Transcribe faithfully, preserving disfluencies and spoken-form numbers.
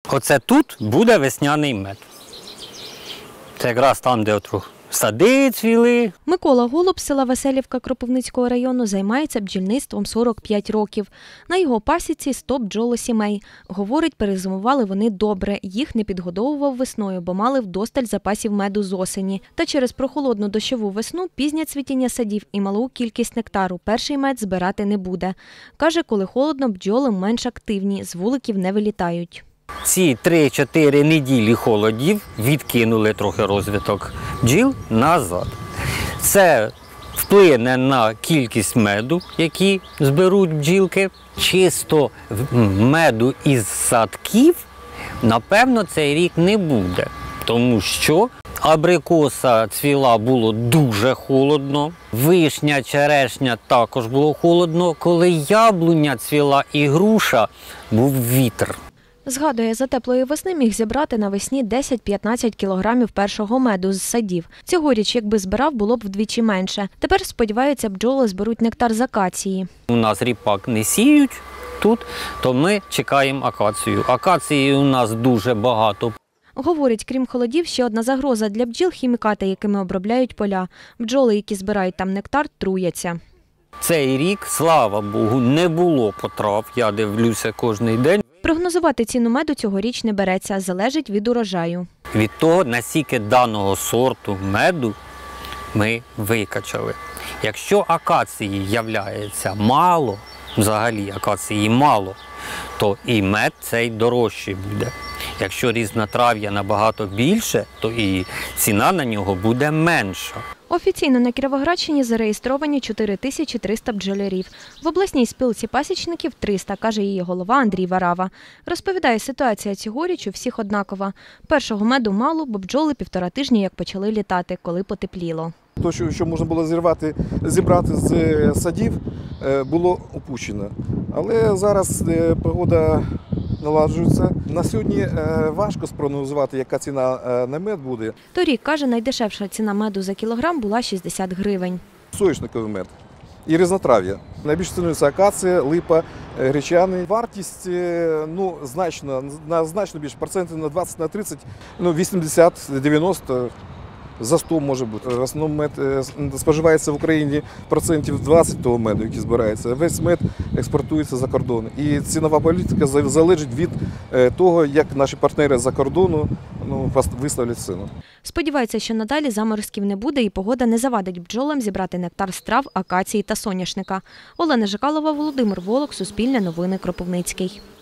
Оце тут буде весняний мед. Це якраз там, де от сади цвіли. Микола Голуб з села Веселівка Кропивницького району займається бджільництвом сорок п'ять років. На його пасіці сто бджолосімей. Говорить, перезимували вони добре. Їх не підгодовував весною, бо мали вдосталь запасів меду з осені. Та через прохолодну дощову весну, пізнє цвітіння садів і малу кількість нектару перший мед збирати не буде. Каже, коли холодно, бджоли менш активні, з вуликів не вилітають. Ці три-чотири неділі холодів відкинули трохи розвиток бджіл назад. Це вплине на кількість меду, який зберуть бджілки. Чисто меду із садків, напевно, цей рік не буде, тому що абрикоса цвіла було дуже холодно, вишня, черешня також було холодно, коли яблуня цвіла і груша, був вітер. Згадує, за теплої весни міг зібрати навесні десять-п'ятнадцять кілограмів першого меду з садів. Цьогоріч, якби збирав, було б вдвічі менше. Тепер, сподіваються, бджоли зберуть нектар з акації. У нас ріпак не сіють тут, то ми чекаємо акацію. Акації у нас дуже багато. Говорить, крім холодів, ще одна загроза для бджіл – хімікати, якими обробляють поля. Бджоли, які збирають там нектар, труяться. Цей рік, слава Богу, не було потрав, я дивлюся кожен день. Прогнозувати ціну меду цьогоріч не береться, залежить від урожаю. Від того, наскільки даного сорту меду ми викачали. Якщо акації являється мало, взагалі акації мало, то і мед цей дорожчий буде. Якщо різнотрав'я набагато більше, то і ціна на нього буде менша. Офіційно на Кіровоградщині зареєстровані чотири тисячі триста бджолярів. В обласній спілці пасічників – триста, каже її голова Андрій Варава. Розповідає, ситуація цьогоріч у всіх однакова. Першого меду мало, бо бджоли півтора тижні як почали літати, коли потепліло. Те, що, що можна було зірвати, зібрати з садів, було опущено. Але зараз погода наладжується. На сьогодні важко спрогнозувати, яка ціна на мед буде. Торік, каже, найдешевша ціна меду за кілограм була шістдесят гривень. Соняшниковий мед і різнотрав'я. Найбільше цінується акація, липа, гречани. Вартість ну, значно, на значно більше, процентів на двадцять-тридцять, ну, вісімдесят-дев'яносто. За сто може бути. В основному мед споживається в Україні процентів двадцять того меду, який збирається. Весь мед експортується за кордон. І цінова політика залежить від того, як наші партнери за кордону ну, виставлять ціну. Сподівається, що надалі заморозків не буде і погода не завадить бджолам зібрати нектар з трав, акації та соняшника. Олена Жикалова, Володимир Волок, Суспільне новини, Кропивницький.